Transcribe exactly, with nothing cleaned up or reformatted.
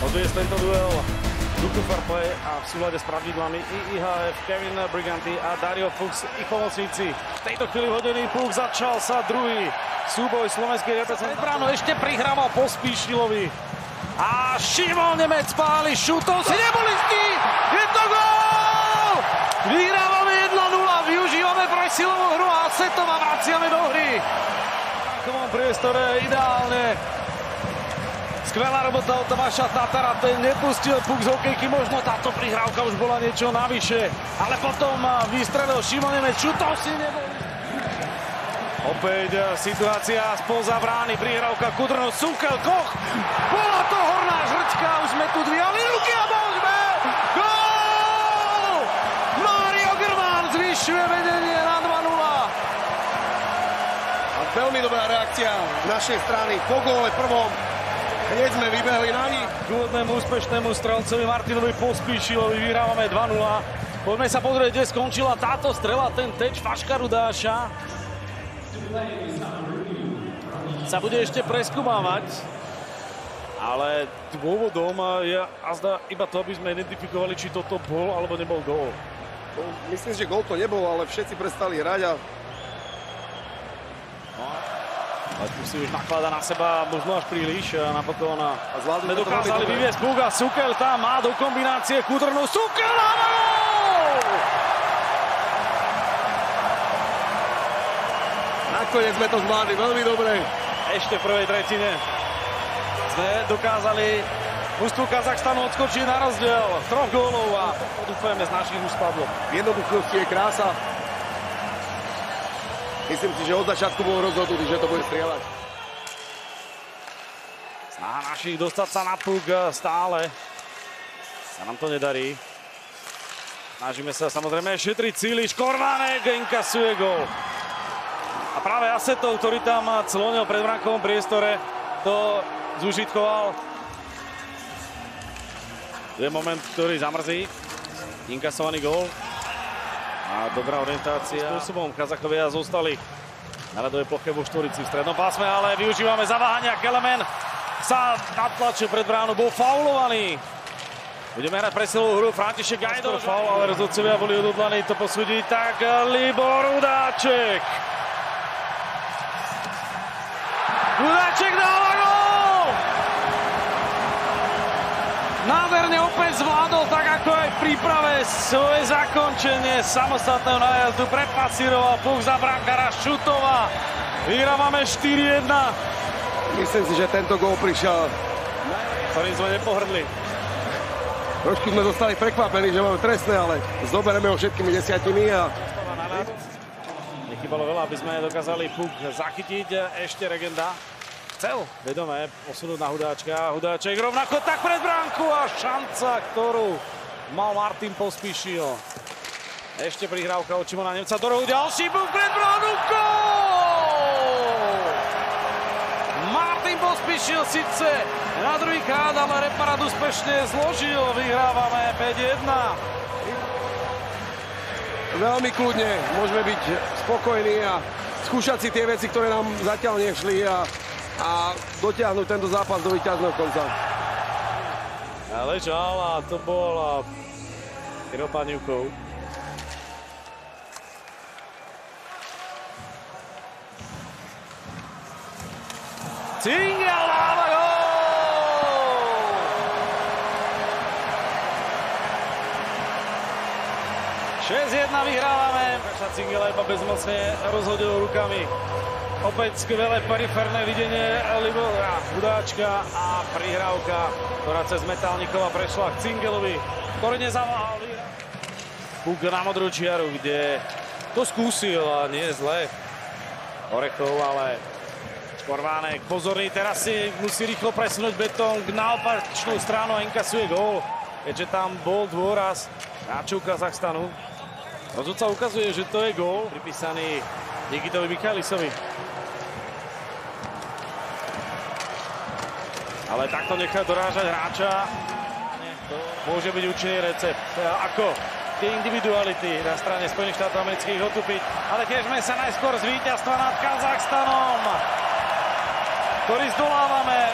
rozviesť tento duel. Duku Fairplay a v súlade s pravidlami I I H F, Kevin Briganti a Dario Fuchs, ich pomocníci. V tejto chvíli hodený puk, začal sa druhý súboj slovenskej reprezentácie. Bráno ešte prihrával Pospíšilovi. A Šimon Nemec páli šutom, si neboli stí! Je to gól! Vyhrávame jedna nula, využívame presilovú hru a setom a vraciame do hry. V takovom priestore ideálne. Skvelá robota od Tomáša Tatara, ten nepustil puk z hokejky, možno táto prihrávka už bola niečo navyše, ale potom vystrelil Šimon Nemec, šutom si neboli. Opäť situácia spoza brány, prihrávka Kudrno, Sukel, Koch, bola to horná žrťka, už sme tu dvíhali ruky a môžeme! Gól! Mário Grmán zvyšuje vedenie na dva nula. A veľmi dobrá reakcia z našej strany po góle prvom. Hneď sme vybehli na nich. K úvodnému úspešnému strelcovi Martinovi Pospíšilovi vyhrávame dva nula. Poďme sa pozrieť, kde skončila táto strela, ten teč Vaška Rudáša. Sa bude ešte preskúmávať, ale dôvodom je azda iba to, aby sme identifikovali, či toto bol alebo nebol gól. Myslím, že gól to nebol, ale všetci prestali hrať a... Ale tu si už naklada na seba možno až príliš a napokon sme dokázali vyviesť puk a Sukel tam má do kombinácie Kudrnu. Sukel má gól! Nakoniec sme to zvládli veľmi dobre. Ešte v prvej tretine sme dokázali mužstvu Kazachstanu odskočiť na rozdiel troch gólov a dúfajme z našich už spadlo. V jednoduchosti je krása. Myslím si, že od začiatku bol rozhodnutý, že to bude strieľať. Snaha našich dostať sa na puk stále. Sa nám to nedarí. Snažíme sa samozrejme šetriť síly. Škorvánek inkasuje gól. A práve Asetov, ktorý tam clonil pred brankovom priestore, to zúžitkoval. To je moment, ktorý zamrzí. Inkasovaný gól. A dobrá orientácia. Spôsobom Kazachovia zostali na ľadovej ploche vo štvorici v strednom pásme, ale využívame zaváhania. Kelemen sa natlačil pred bránu, bol faulovaný. Budeme hrať presilovú hru. František Gajdor faul, ale rozhodcovia boli odhodlaní to posúdiť. Tak Libor Rudáček. Rudáček dáva gól! Nádherne opäť zvládol, tak ako aj v príprave, svoje zakončenie samostatného nájazdu. Prepasíroval puk za brankára Šutova. Vyhrávame štyri jedna. Myslím si, že tento gól prišiel, ktorým sme nepohrdli. Trošku sme zostali prekvapení, že máme trestné, ale zoberieme ho všetkými desiatimi a... Nechybalo veľa, aby sme dokázali puk zachytiť. Ešte Regenda chcel vedomé posunúť na Hudáčka. Hudáček rovnako tak pred bránku a šanca, ktorú mal Martin Pospíšil. Ešte prihrávka od Šimona Nemca do rohu. Ďalší puk pred bránu. Gól! Martin Pospíšil síce na druhý krát, ale reparát úspešne zložil. Vyhrávame päť jedna. Veľmi kľudne môžeme byť spokojní a skúšať si tie veci, ktoré nám zatiaľ nešli a, a dotiahnuť tento zápas do víťazného konca. Ležal a to bol Kiro Paňukov. Cingel dáva gól! šesť jedna vyhrávame. Cingel iba bezmocne rozhodil rukami. Opäť skvelé periférne videnie Libora Hudáčka a prihrávka, ktorá cez Metálnikova prešla k Cingelovi, ktorý nezaváhal. Puk na modrú čiaru, kde to skúsil a nie je zle Orechov, ale Škorvánek pozorný, teraz si musí rýchlo presunúť betón na opačnú stranu a inkasuje gól, keďže tam bol dôraz hráčov Kazachstanu. Rozhodca ukazuje, že to je gól pripísaný Nikitovi Michalisovi. Ale takto nechá dorážať hráča. To môže byť účinný recept. Ako tie individuality na strane Spojených štátov amerických otupiť. Ale tiežme sa najskôr z víťazstva nad Kazachstanom, ktorý zdolávame